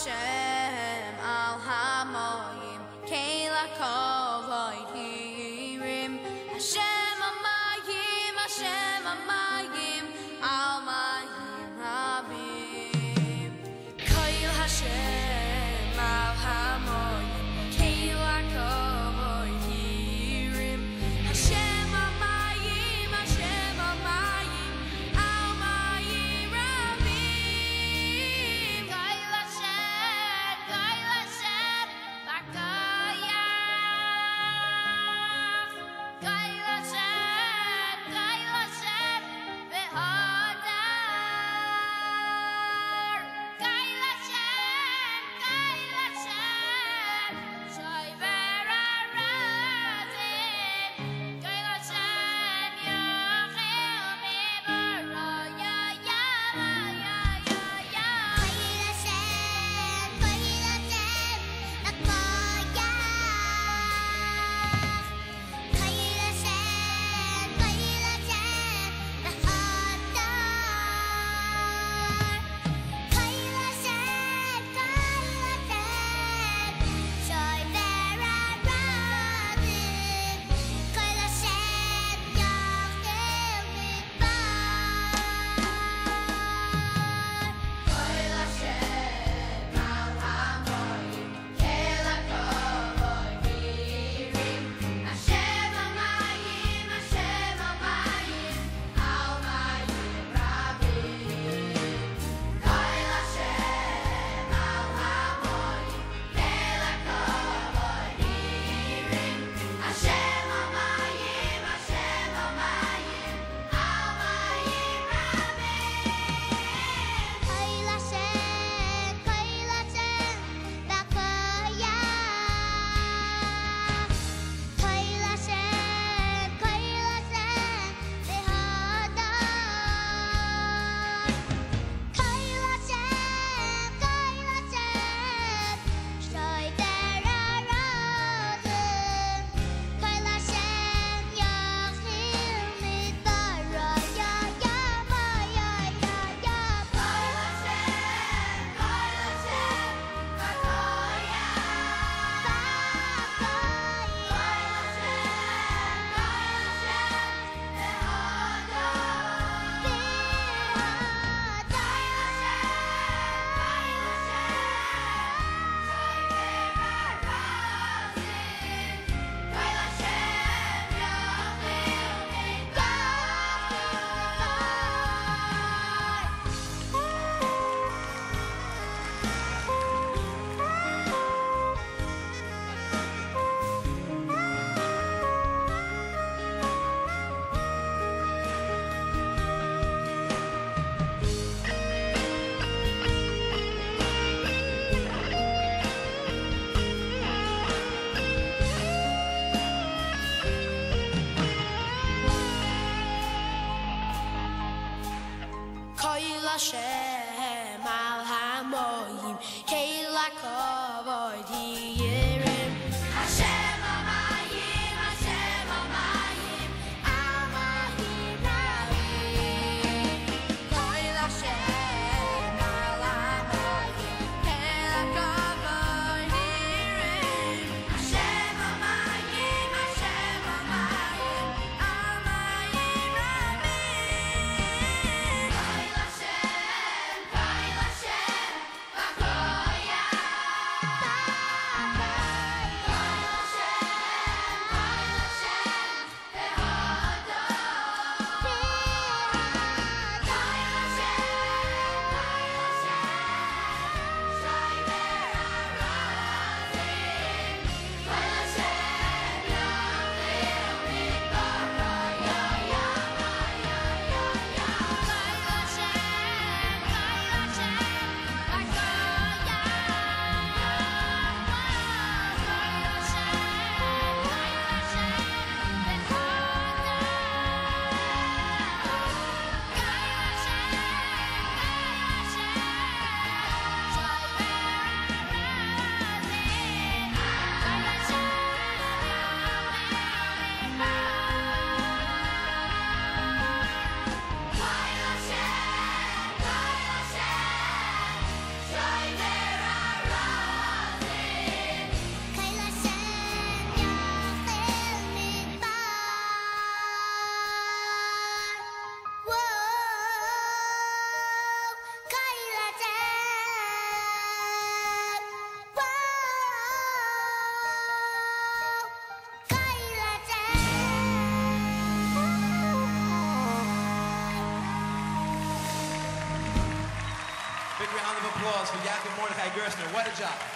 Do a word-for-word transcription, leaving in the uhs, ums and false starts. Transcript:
Hashem al hamoyim Kela kovoi hirim Hashem amayim Hashem amayim al mayim rabim Koil Hashem al hamoyim Kela kovoi hirim Hashem amayim Hashem amayim al mayim rabim Koil Hashem Koil Hashem bakoyach Koil Hashem Koil Hashem behodar Koil Hashem Koil Hashem shoiver arazim Koil Hashem yochel mibaro ya ya ya ya ya Koil Hashem Koil Hashem bakoyach Koil Hashem Koil Hashem behodar Koil Hashem Koil Hashem shoiver arazim Koil Hashem yochel mibaro Koil Hashem al hamoyim Kela kovoi hirim Hashem amayim Hashem amayim al mayim rabim Koil Hashem al hamoyim Kela kovoi hirim Hashem amayim Hashem amayim al mayim rabim Koil Hashem Koil Hashem bakoyach Koil Hashem Koil Hashem behodar Koil Hashem Koil Hashem shoiver arazim Koil Hashem yochel midbaro ya ya ma ya ya ya Koil Hashem Koil Hashem bakoyach Koil Hashem Koil Hashem al hamoyim Kela kovoi hirim Hashem amayim Hashem amayim al mayim rabim Koil Hashem al hamoyim Kela kovoi hirim Hashem amayim Hashem amayim al mayim rabim Koil Hashem Koil Hashem round of applause for Yaakov Mordechai Gerstner. What a job.